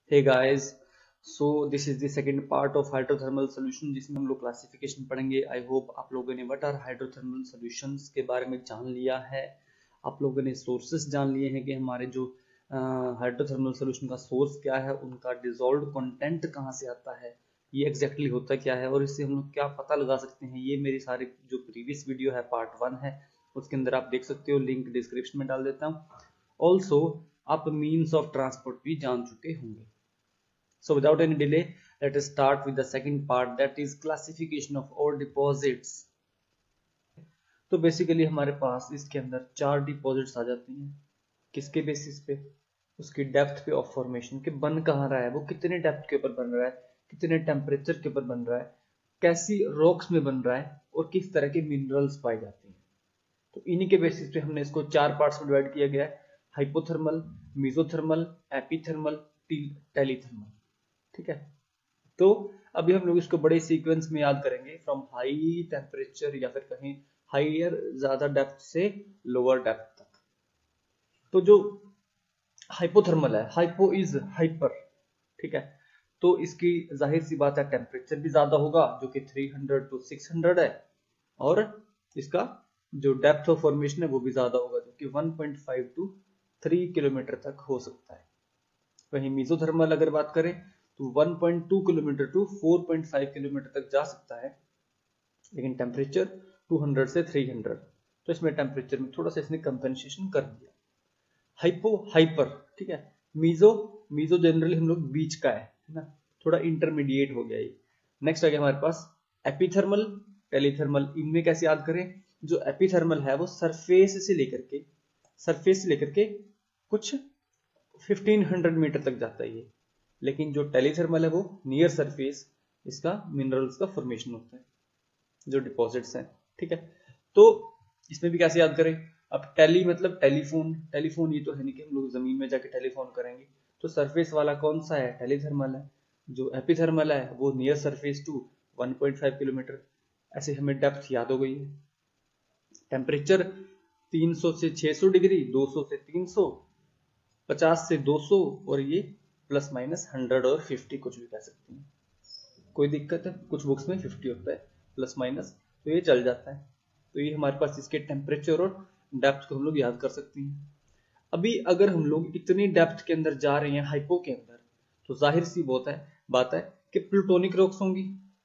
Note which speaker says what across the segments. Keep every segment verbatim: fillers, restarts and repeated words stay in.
Speaker 1: Hey guys, so this is the second part of hydrothermal solution जिसमें हम लोग classification पढ़ेंगे। आई होप आप लोगों ने व्हाट आर हाइड्रोथर्मल सॉल्यूशंस के बारे में जान लिया है। आप लोगों ने सोर्सेस जान लिए हैं कि हमारे जो हाइड्रोथर्मल सॉल्यूशन का सोर्स क्या है, उनका डिजॉल्व्ड कंटेंट कहाँ से आता है, ये एग्जैक्टली exactly होता क्या है और इससे हम लोग क्या पता लगा सकते हैं। ये मेरी सारी जो प्रीवियस वीडियो है पार्ट वन है, उसके अंदर आप देख सकते हो, लिंक डिस्क्रिप्शन में डाल देता हूँ। ऑल्सो आप मीन्स ऑफ ट्रांसपोर्ट भी जान चुके होंगे। So without any delay, let us start with the second part, that is classification of ore deposits. तो बेसिकली हमारे पास इसके अंदर चार डिपॉजिट्स आ जाती हैं। किसके बेसिस पे? उसकी डेप्थ पे ऑफ फॉर्मेशन, के बन कहाँ रहा है, वो कितने डेप्थ के ऊपर बन रहा है, कितने टेम्परेचर के ऊपर बन रहा है, कैसी रॉक्स में बन रहा है और किस तरह के मिनरल्स पाए जाते हैं। तो इन्हीं के बेसिस पे हमने इसको चार पार्ट्स में डिवाइड किया गया है: हाइपोथर्मल, मीजोथर्मल, एपीथर्मल, टेलीथर्मल। ठीक है, तो अभी हम लोग इसको बड़े सीक्वेंस में याद करेंगे, फ्रॉम हाई टेम्परेचर या फिर कहीं हाइयर ज्यादा डेप्थ से लोअर डेप्थ तक। तो जो हाइपोथर्मल है, हाइपो इज हाइपर, ठीक है, तो इसकी जाहिर सी बात है टेम्परेचर भी ज्यादा होगा जो कि three hundred to six hundred है, और इसका जो डेप्थ ऑफ फॉर्मेशन है वो भी ज्यादा होगा जो कि one point five to three kilometre तक हो सकता है। वहीं मीजोथर्मल अगर बात करें तो one point two kilometre to four point five kilometre तक जा सकता है, लेकिन टेम्परेचर टू हंड्रेड से थ्री हंड्रेड, तो इसमें टेम्परेचर में थोड़ा सा इसने कंपेंसेशन कर दिया। हाइपो हाइपर, ठीक है, मीजो मीजो जनरली हम लोग बीच का है ना, थोड़ा इंटरमीडिएट हो गया ये। नेक्स्ट आ गया हमारे पास एपीथर्मल, टेलीथर्मल। इनमें कैसे याद करें? जो एपीथर्मल है वो सरफेस से लेकर के सरफेस से लेकर के कुछ फिफ्टीन हंड्रेड मीटर तक जाता है ये, लेकिन जो टेलीथर्मल है वो नियर सरफेस इसका मिनरल्स का फॉर्मेशन होता है, जो डिपॉजिट्स हैं। ठीक है, तो इसमें भी कैसे याद करें? अब टेली मतलब टेलीफोन, टेलीफोन ये तो है नहीं कि हम लोग जमीन में जाके टेलीफोन करेंगे, तो सरफेस वाला कौन सा है? टेलीथर्मल है। जो एपीथर्मल है वो near surface to one point five kilometre. ऐसे हमें डेप्थ याद हो गई है। टेम्परेचर तीन सौ से छह सौ डिग्री, दो सौ से तीन सौ, पचास से दो सौ, और ये प्लस माइनस हंड्रेड और फिफ्टी कुछ भी कह सकते हैं, कोई दिक्कत है? कुछ बुक्स में फिफ्टी होता है प्लस माइनस, तो ये चल जाता है। तो ये हमारे पास इसके टेम्परेचर और डेप्थ को हम लोग याद कर सकते हैं। अभी अगर हम लोग इतनी डेप्थ के अंदर जा रहे हैं हाइपो के अंदर, तो जाहिर सी बात है बात है कि प्लूटोनिक रॉक्स होंगी,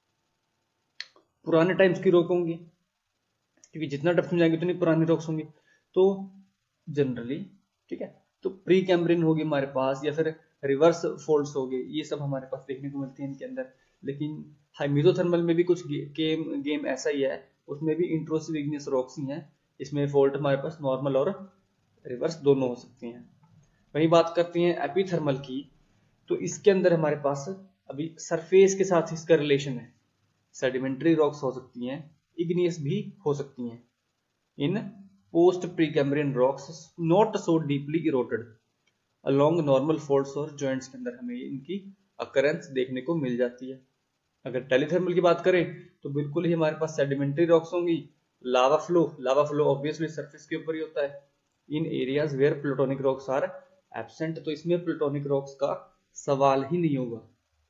Speaker 1: पुराने टाइम्स की रॉक होंगी, क्योंकि जितना डेप्थ में जाएंगे उतनी पुरानी रॉक्स होंगी। तो जनरली, ठीक है, तो प्री कैम्ब्रियन होगी हमारे पास, या फिर रिवर्स फोल्ड्स हो गए, ये सब हमारे पास देखने को मिलती है इनके अंदर। लेकिन हाई मीजोथर्मल में भी कुछ गेम गेम ऐसा ही है, उसमें भी इंट्रोसिव इग्नियस रॉक्स ही हैं। इसमें फोल्ट हमारे पास नॉर्मल और रिवर्स दोनों हो सकती हैं। वही बात करती हैं एपीथर्मल की, तो इसके अंदर हमारे पास अभी सरफेस के साथ इसका रिलेशन है। सेडिमेंट्री रॉक्स हो सकती हैं, इग्नियस भी हो सकती हैं। In post Precambrian rocks not so deeply eroded along normal folds और जॉइंट्स के अंदर हमें इनकी अकरेंस देखने को मिल जाती है। अगर टेलीथर्मल की बात करें तो बिल्कुल ही हमारे पास सेडिमेंट्री रॉक्स होंगी। Lava flow lava flow obviously surface के ऊपर ही होता है in areas where plutonic rocks are absent, तो इसमें प्लूटोनिक रॉक्स का सवाल ही नहीं होगा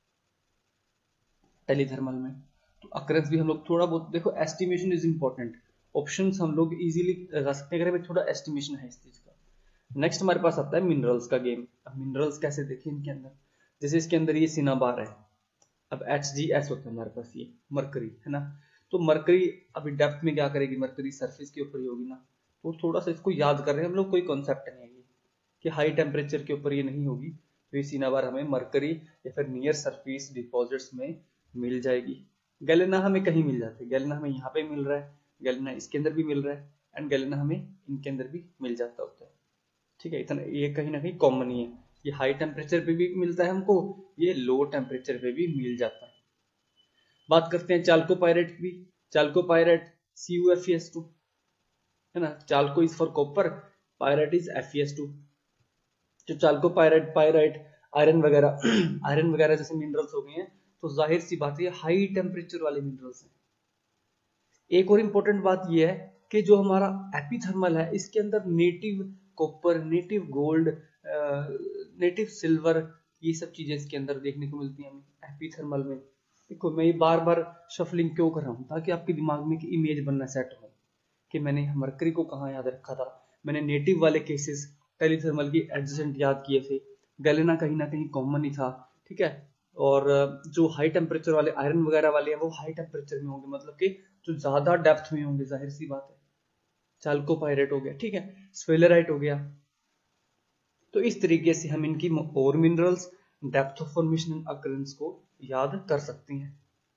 Speaker 1: टेलीथर्मल में। तो अकरेंस भी हम लोग थोड़ा बहुत देखो, एस्टिमेशन इज इंपॉर्टेंट। ऑप्शंस हम लोग इजीली लगा सकते हैं अगर हमें थोड़ा एस्टिमेशन है इस चीज का। नेक्स्ट हमारे पास आता है मिनरल्स का गेम। अब मिनरल्स कैसे देखें इनके अंदर? जैसे इसके अंदर ये सिनाबार है, अब एच जी एस होता है हमारे पास, ये मरकरी है ना। तो मरकरी अभी डेप्थ में क्या करेगी? मरकरी सरफेस के ऊपर ही होगी ना, तो थोड़ा सा इसको याद कर रहे हैं हम लोग, कोई कॉन्सेप्ट नहीं है ये कि हाई टेम्परेचर के ऊपर ये नहीं होगी। तो ये सिनाबार हमें मरकरी या फिर नियर सरफेस डिपॉजिट्स में मिल जाएगी। गैलेना हमें कहीं मिल जाती है, गैलेना हमें यहाँ पे मिल रहा है, गैलेना इसके अंदर भी मिल रहा है, एंड गैलेना हमें इनके अंदर भी मिल जाता होता है। ठीक है, इतना ये कहीं ना कहीं कॉमन ही है। ये हाई टेम्परेचर पे भी मिलता है हमको, ये लो टेम्परेचर पे भी मिल जाता है। बात करते हैं चाल्कोपाइरेट की। Chalcopyrite C U F E S two है ना, chalco is for copper, pyrite is F E S two. जो चाल्कोपाइरेट, पाइराइट, आयरन वगैरह आयरन वगैरह जैसे मिनरल्स हो गए हैं, तो जाहिर सी बात है हाई टेम्परेचर वाले मिनरल्स हैं। एक और इंपॉर्टेंट बात यह है कि जो हमारा एपीथर्मल है इसके अंदर native copper, native gold, native silver ये सब चीजें इसके अंदर देखने को मिलती हैं हमें एपिथर्मल में। देखो मैं ये बार बार शफलिंग क्यों कर रहा हूँ, ताकि आपके दिमाग में एक इमेज बनना सेट हो कि मैंने मरकरी को कहाँ याद रखा था। मैंने नेटिव वाले केसेस टेलीथर्मल की एडजेसेंट याद किए थे, गैलेना कहीं ना कहीं कॉमन ही था, ठीक है। और जो हाई टेम्परेचर वाले आयरन वगैरह वाले हैं वो हाई टेम्परेचर में होंगे, मतलब कि जो ज्यादा डेप्थ में होंगे, जाहिर सी बात है। चाल्कोपाइरेट हो गया, ठीक है, स्फेलेराइट हो गया। तो इस तरीके से हम इनकी और minerals, depth of formation and occurrence को याद कर सकते हैं।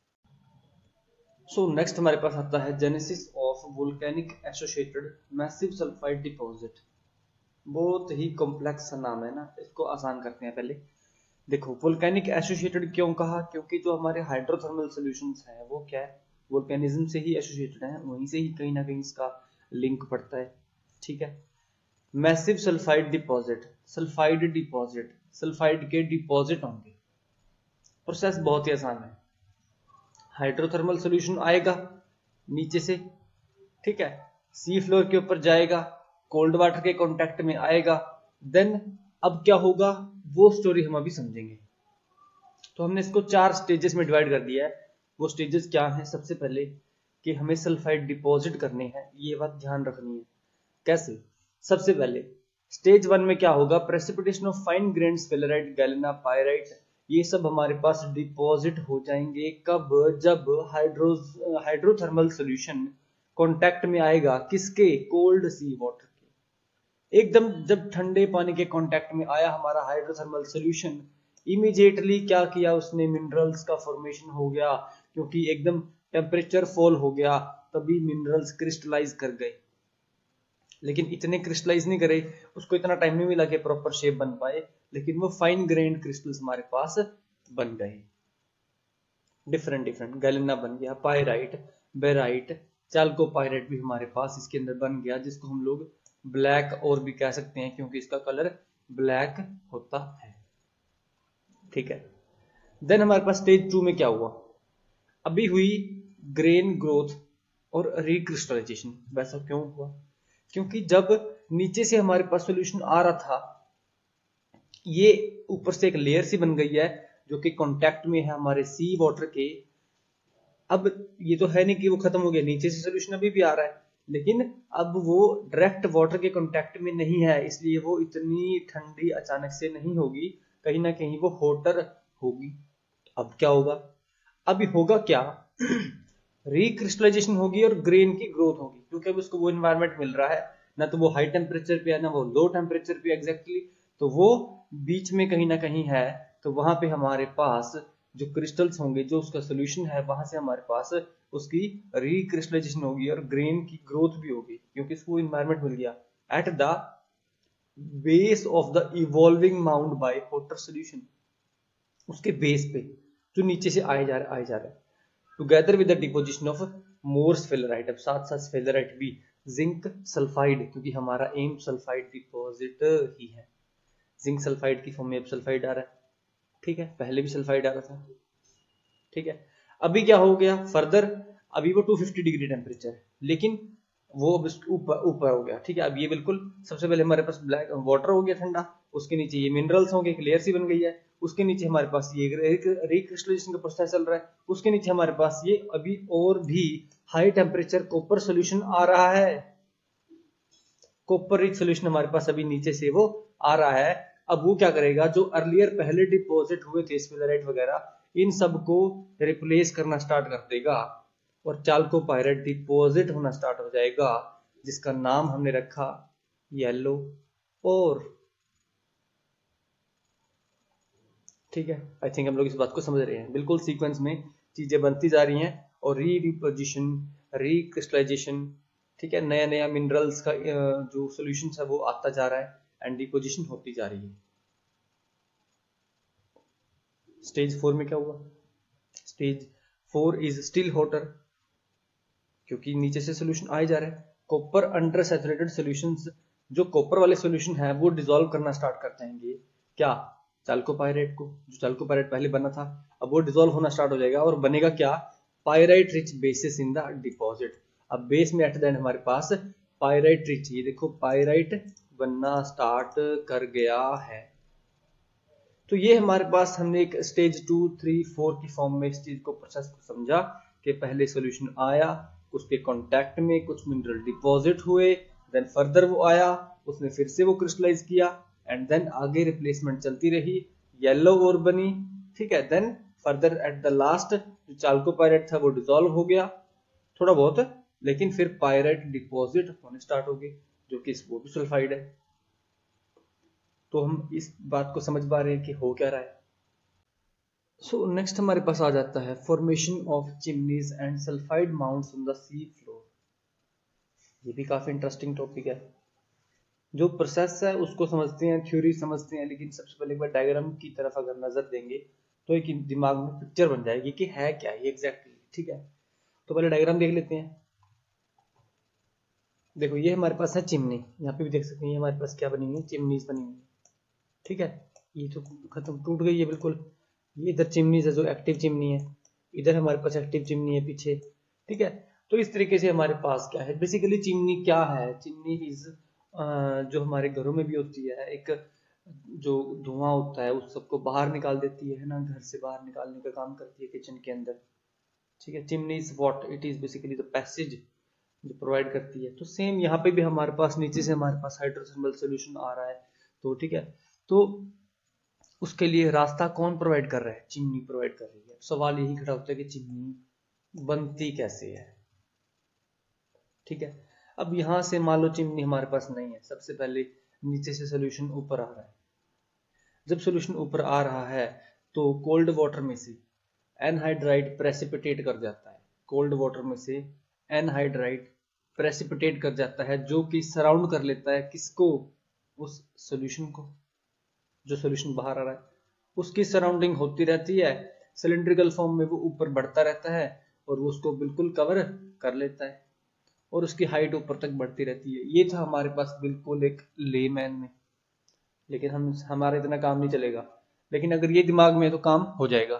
Speaker 1: सो नेक्स्ट हमारे पास आता है genesis of volcanic associated massive sulphide deposit. बहुत ही कॉम्प्लेक्स नाम है ना, इसको आसान करते हैं पहले। देखो वोल्केनिक एसोसिएटेड क्यों कहा, क्योंकि जो हमारे हाइड्रोथर्मल सॉल्यूशंस हैं वो क्या है, वोल्केनिज्म से ही एसोसिएटेड है, वहीं से ही कहीं ना कहीं इसका लिंक पड़ता है, ठीक है। Massive sulphide deposit, sulphide deposit, sulphide के डिपॉजिट होंगे। प्रोसेस बहुत ही आसान है। हाइड्रोथर्मल सॉल्यूशन आएगा नीचे से, ठीक है, सी फ्लोर के ऊपर जाएगा, कोल्ड वाटर के कांटेक्ट में आएगा, देन अब क्या होगा वो स्टोरी हम अभी समझेंगे। तो हमने इसको चार स्टेजेस में डिवाइड कर दिया है। वो स्टेजेस क्या हैं, सबसे पहले कि हमें सल्फाइड डिपॉजिट करने हैं, ये बात ध्यान रखनी है। कैसे, सबसे पहले स्टेज वन में क्या होगा, precipitation of fine grain sphalerite, galena, pyrite, ये सब हमारे पास डिपॉजिट हो जाएंगे। कब, जब हाइड्रो हाइड्रोथर्मल सॉल्यूशन कांटेक्ट में आएगा, किसके, कोल्ड सी वाटर के। एकदम जब ठंडे पानी के कांटेक्ट में आया हमारा हाइड्रोथर्मल सॉल्यूशन, इमीडिएटली क्या किया उसने, मिनरल्स का फॉर्मेशन हो गया, क्योंकि एकदम टेम्परेचर फॉल हो गया, तभी मिनरल्स क्रिस्टलाइज कर गए। लेकिन इतने क्रिस्टलाइज नहीं करे, उसको इतना टाइम नहीं मिला कि प्रॉपर शेप बन पाए, लेकिन वो फाइन ग्रेन्ड क्रिस्टल्स हमारे पास बन गए, डिफरेंट डिफरेंट। गैलेना बन गया, पायराइट, बेराइट, चाल्कोपाइरेट भी हमारे पास इसके अंदर बन गया, जिसको हम लोग ब्लैक और भी कह सकते हैं, क्योंकि इसका कलर ब्लैक होता है, ठीक है। देन हमारे पास स्टेज टू में क्या हुआ, अभी हुई ग्रेन ग्रोथ और रिक्रिस्टलाइजेशन। वैसा क्यों हुआ, क्योंकि जब नीचे से हमारे पास सॉल्यूशन आ रहा था, ये ऊपर से एक लेयर सी बन गई है जो कि कांटेक्ट में है हमारे सी वाटर के। अब ये तो है नहीं कि वो खत्म हो गया, नीचे से सॉल्यूशन अभी भी आ रहा है, लेकिन अब वो डायरेक्ट वाटर के कांटेक्ट में नहीं है, इसलिए वो इतनी ठंडी अचानक से नहीं होगी, कहीं ना कहीं वो होटर होगी। अब क्या होगा, अभी होगा क्या रिक्रिस्टलाइजेशन होगी और ग्रेन की ग्रोथ होगी, क्योंकि अब उसको वो एनवायरनमेंट मिल रहा है, ना तो वो हाई टेम्परेचर पे है ना वो लो टेम्परेचर पे एग्जैक्टली, तो वो बीच में कहीं ना कहीं है। तो वहां पे हमारे पास जो क्रिस्टल्स होंगे, जो उसका सोल्यूशन है, वहां से हमारे पास उसकी रिक्रिस्टलाइजेशन होगी और ग्रेन की ग्रोथ भी होगी, क्योंकि इसको एनवायरनमेंट मिल गया at the base of the evolving mound by water solution, उसके बेस पे जो नीचे से आए जा रहा आए जा रहा है, together with the deposition of more sphalerite. अब साथ साथ स्फेलेराइट भी, जिंक सल्फाइड, क्योंकि हमारा एम सल्फाइड डिपॉजिट ही है, जिंक सल्फाइड की फॉर्म में अब सल्फाइड आ रहा है, ठीक है, पहले भी सल्फाइड आ रहा था, ठीक है। अभी क्या हो गया फर्दर, अभी वो टू फिफ्टी डिग्री टेम्परेचर है, लेकिन वो अब ऊपर ऊपर हो गया, ठीक है। अब ये बिल्कुल सबसे पहले हमारे पास ब्लैक वाटर हो गया ठंडा, उसके नीचे ये मिनरल्स होंगे, एक लेयर सी बन गई है, उसके नीचे हमारे पास ये रिक्रिस्टलाइजेशन का प्रोसेस चल रहा है, उसके नीचे हमारे पास ये अभी और भी हाई टेम्परेचर कॉपर सोल्यूशन आ रहा है, कॉपर रिच सोल्यूशन हमारे पास अभी नीचे से वो आ रहा है। अब वो क्या करेगा, जो अर्लियर पहले डिपॉजिट हुए थे स्फेलेराइट वगैरह, इन सबको रिप्लेस करना स्टार्ट कर देगा और चाल्कोपाइरेट डिपॉजिट होना स्टार्ट हो जाएगा, जिसका नाम हमने रखा येलो और, ठीक है। आई थिंक हम लोग इस बात को समझ रहे हैं, बिल्कुल सीक्वेंस में चीजें बनती जा रही हैं और री डिपोजिशन, रिक्रिस्टलाइजेशन, ठीक है, नया नया मिनरल्स का जो सॉल्यूशन है वो आता जा रहा है एंड डिपोजिशन होती जा रही है। स्टेज फोर में क्या हुआ, stage four is still hotter, क्योंकि नीचे से सॉल्यूशन आए जा रहा है। कॉपर अंडर सैचुरेटेड सॉल्यूशंस, जो कॉपर वाले सॉल्यूशन है वो डिसॉल्व करना स्टार्ट कर जाएंगे, क्या, चाल्कोपाइरेट को, जो चाल्कोपाइरेट पहले बना था, अब वो डिसॉल्व होना स्टार्ट हो जाएगा और बनेगा क्या, pyrite rich bases in the deposit. अब बेस में एट द एंड हमारे पास पायराइट रिच, ये देखो पायराइट बनना स्टार्ट कर गया है, तो ये हमारे पास हमने एक स्टेज टू थ्री फोर की फॉर्म में इस चीज को प्रोसेस को समझा कि पहले सॉल्यूशन आया, उसके कांटेक्ट में कुछ मिनरल डिपॉजिट हुए, देन फर्दर वो आया, उसने फिर से वो क्रिस्टलाइज किया, एंड देन आगे रिप्लेसमेंट चलती रही, येलो और बनी, ठीक है। Then further at the last जो चाल्कोपाइराइट था वो डिसॉल्व हो गया थोड़ा बहुत, लेकिन फिर पायराइट डिपॉजिट होने स्टार्ट हो गए जो कि वो भी सल्फाइड है। तो हम इस बात को समझ पा रहे हैं कि हो क्या रहा है। सो नेक्स्ट हमारे पास आ जाता है formation of chimneys and sulphide mounds on the sea floor. ये भी काफी इंटरेस्टिंग टॉपिक है। जो प्रोसेस है उसको समझते हैं, थ्योरी समझते हैं, लेकिन सबसे पहले एक बार डायग्राम की तरफ अगर नजर देंगे तो एक दिमाग में पिक्चर बन जाएगी कि है क्या ये एग्जैक्टली, ठीक है। तो पहले डायग्राम देख लेते हैं। देखो ये हमारे पास है चिमनी, यहाँ पे भी देख सकते हैं हमारे पास क्या बनी हुई है, चिमनीज बनी हुई है, ठीक है। ये तो खत्म टूट गई है बिल्कुल। ये इधर चिमनीज है जो एक्टिव चिमनी है, इधर हमारे पास एक्टिव चिमनी है पीछे, ठीक है। तो इस तरीके से हमारे पास क्या है, बेसिकली चिमनी क्या है, चिमनी इज जो हमारे घरों में भी होती है, एक जो धुआं होता है उस सबको बाहर निकाल देती है ना, घर से बाहर निकालने का काम करती है किचन के अंदर, ठीक है। Chimney is what it is basically the passage जो प्रोवाइड करती है। तो सेम यहाँ पे भी हमारे पास नीचे से हमारे पास हाइड्रोथर्मल सोल्यूशन आ रहा है, तो ठीक है। तो उसके लिए रास्ता कौन प्रोवाइड कर रहा है, चिमनी प्रोवाइड कर रही है। सवाल यही खड़ा होता है कि चिमनी बनती कैसे है, ठीक है। अब यहां से मान लो चिमनी हमारे पास नहीं है, सबसे पहले नीचे से सोल्यूशन ऊपर आ रहा है। जब सोल्यूशन ऊपर आ रहा है तो कोल्ड वाटर में से एनहाइड्राइड प्रेसिपिटेट कर जाता है, कोल्ड वाटर में से एनहाइड्राइड प्रेसिपिटेट कर जाता है, जो कि सराउंड कर लेता है किसको, उस सॉल्यूशन को, जो सॉल्यूशन बाहर आ रहा है उसकी सराउंडिंग होती रहती है, सिलिंड्रिकल फॉर्म में वो ऊपर बढ़ता रहता है और वो उसको बिल्कुल कवर कर लेता है और उसकी हाइट ऊपर तक बढ़ती रहती है। ये था हमारे पास बिल्कुल एक लेमैन में, लेकिन हम हमारा इतना काम नहीं चलेगा, लेकिन अगर ये दिमाग में है तो काम हो जाएगा।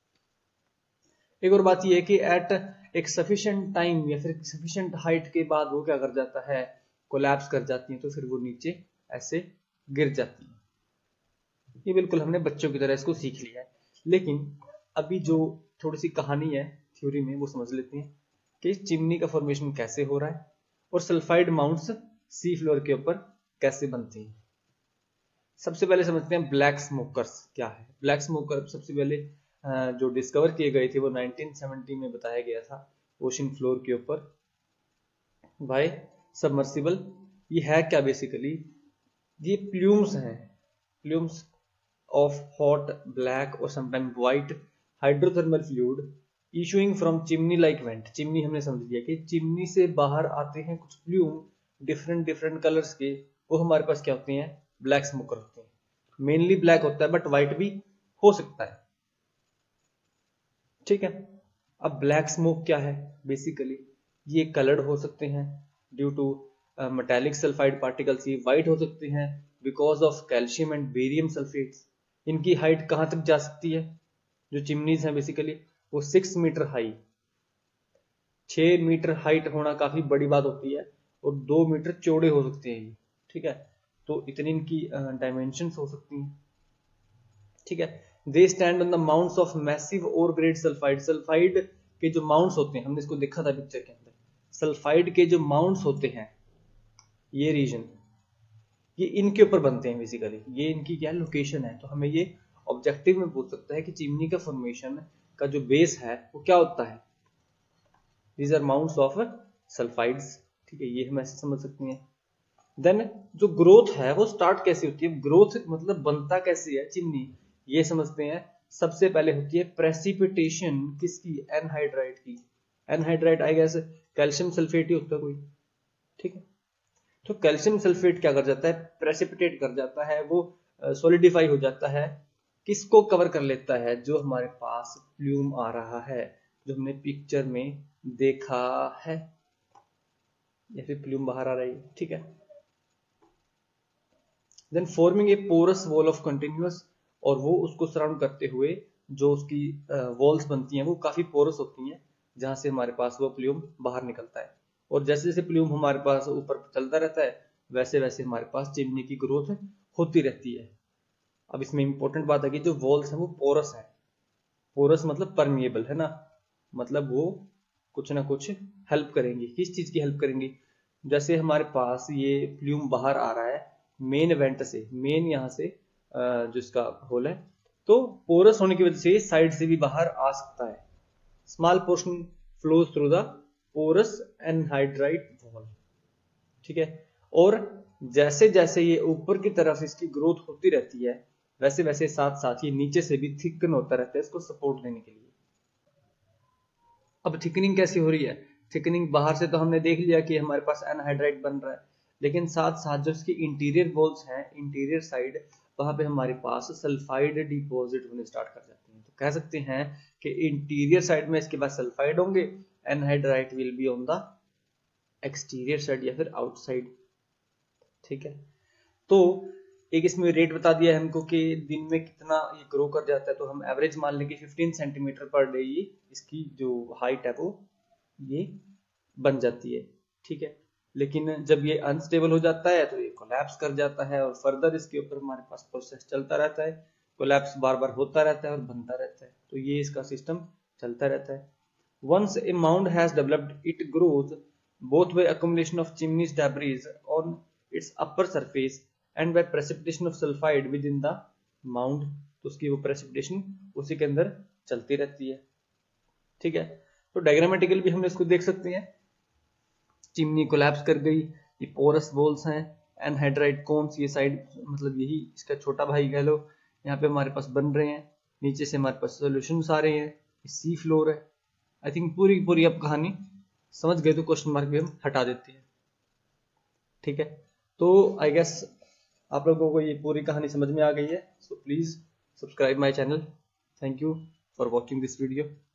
Speaker 1: एक और बात ये है कि एट एक सफिशिएंट टाइम या फिर सफिशिएंट हाइट के बाद वो क्या कर जाता है, कोलैप्स कर जाती है, तो फिर वो नीचे ऐसे गिर जाती है। ये बिल्कुल हमने बच्चों की तरह इसको सीख लिया है, लेकिन अभी जो थोड़ी सी कहानी है थ्योरी में वो समझ लेते हैं कि चिमनी का फॉर्मेशन कैसे हो रहा है और सल्फाइड माउंट्स सी फ्लोर के ऊपर कैसे बनते हैं। सबसे पहले समझते हैं ब्लैक स्मोकर्स क्या है। ब्लैक स्मोकर सबसे पहले जो डिस्कवर किए गए थे वो नाइनटीन सेवेंटी में बताया गया था ओशन फ्लोर के ऊपर बाय सबमर्सिबल। ये है क्या बेसिकली, ये प्लूम्स हैं, plumes of hot black or sometimes white hydrothermal fluid issuing from chimney like vent। Chimney हमने समझ लिया कि चिमनी से बाहर आते हैं कुछ प्लूम डिफरेंट डिफरेंट कलर्स के, वो हमारे पास क्या होते हैं, ब्लैक स्मोकर होते हैं। मेनली ब्लैक होता है बट व्हाइट भी हो सकता है, ठीक है। अब ब्लैक स्मोक क्या है, बेसिकली ये कलर्ड हो सकते हैं due to metallic sulphide particles, ये व्हाइट हो सकते हैं because of calcium and barium sulphates. इनकी हाइट कहां तक जा सकती है, जो चिमनीज हैं बेसिकली वो सिक्स मीटर हाई, छह मीटर हाइट होना काफी बड़ी बात होती है और दो मीटर चौड़े हो सकते हैं ये, ठीक है। तो इतनी इनकी डायमेंशंस हो सकती हैं, ठीक है। They stand on the mounds of massive ore grade sulphide. Sulphide के जो माउंट्स होते हैं, हमने इसको देखा था पिक्चर के अंदर, सल्फाइड के जो माउंट्स होते हैं ये रीजन, ये इनके ऊपर बनते हैं बेसिकली, ये इनकी क्या लोकेशन है। तो हमें ये ऑब्जेक्टिव में पूछ सकता है कि चिमनी का फॉर्मेशन का जो बेस है वो क्या होता है, these are mounds of sulphides, ठीक है। ये हम ऐसे समझ सकते हैं। देन जो ग्रोथ है वो स्टार्ट कैसे होती है, ग्रोथ मतलब बनता कैसे है चिमनी, ये समझते हैं। सबसे पहले होती है प्रेसिपिटेशन किसकी, एनहाइड्राइड की। Anhydride I guess calcium sulphate ही होता है कोई, ठीक है। तो कैल्शियम सल्फेट क्या कर जाता है, प्रेसिपिटेट कर जाता है, वो सॉलिडिफाई हो जाता है, किसको कवर कर लेता है, जो हमारे पास प्लूम आ रहा है जो हमने पिक्चर में देखा है, या फिर प्लूम बाहर आ रही है, ठीक है। Then forming a porous wall of continuous, और वो उसको सराउंड करते हुए जो उसकी वॉल्स बनती हैं वो काफी पोरस होती हैं, जहां से हमारे पास वो प्लूम बाहर निकलता है। और जैसे जैसे प्लूम हमारे पास ऊपर चलता रहता है वैसे वैसे हमारे पास चिमनी की ग्रोथ होती रहती है। अब इसमें इंपॉर्टेंट बात है कि जो वॉल्स हैं वो पोरस है। पोरस मतलब परमिएबल है ना, मतलब वो कुछ ना कुछ हेल्प करेंगी। किस चीज की हेल्प करेंगी? जैसे हमारे पास ये फ्लूम बाहर आ रहा है मेन वेंट से, मेन यहाँ से जो इसका होल है, तो पोरस होने की वजह से साइड से भी बाहर आ सकता है। Small portion flows through the porous anhydrite wall, ठीक है। और जैसे जैसे ये ऊपर की तरफ इसकी ग्रोथ होती रहती है, वैसे वैसे साथ साथ ये नीचे से भी थिकन होता रहता है इसको सपोर्ट देने के लिए। अब थिकनिंग कैसी हो रही है? थिकनिंग बाहर से तो हमने देख लिया कि हमारे पास एनहाइड्राइट बन रहा है, लेकिन साथ साथ जो इसकी इंटीरियर वॉल्स हैं, इंटीरियर साइड, वहां पे हमारे पास सल्फाइड डिपॉजिट होने स्टार्ट कर जाते हैं। तो कह सकते हैं कि इंटीरियर साइड में इसके पास सल्फाइड होंगे, anhydrite will be on the exterior side या फिर आउटसाइड, ठीक है। तो एक इसमें रेट बता दिया है हमको कि दिन में कितना ये ग्रो कर जाता है, तो हम एवरेज मान लेंगे पंद्रह सेंटीमीटर पर डे ये इसकी जो हाइट है वो ये बन जाती है, ठीक है। लेकिन जब ये अनस्टेबल हो जाता है तो ये कोलैप्स कर जाता है और फर्दर इसके ऊपर हमारे पास प्रोसेस चलता रहता है, कोलैप्स बार बार होता रहता है और बनता रहता है, तो ये इसका सिस्टम चलता रहता है। Once a mound has developed, it grows both by accumulation of chimney's debris on its upper surface and by precipitation of sulfide within the mound। तो उसकी वो precipitation उसी के अंदर चलती रहती है, ठीक है। तो डायग्रामेटिकल भी हम इसको देख सकते हैं, चिमनी कोलैप्स कर गई, ये पोरस वॉल्स हैं, एनहाइड्राइट कोन्स ये साइड मतलब यही इसका छोटा भाई कह लो, यहाँ पे हमारे पास बन रहे हैं, नीचे से हमारे पास सॉल्यूशंस आ रहे हैं, सी फ्लोर है। आई थिंक पूरी पूरी अब कहानी समझ गए तो क्वेश्चन मार्क भी हम हटा देते हैं, ठीक है। तो आई गेस आप लोगों को ये पूरी कहानी समझ में आ गई है। So please subscribe my channel. Thank you for watching this video.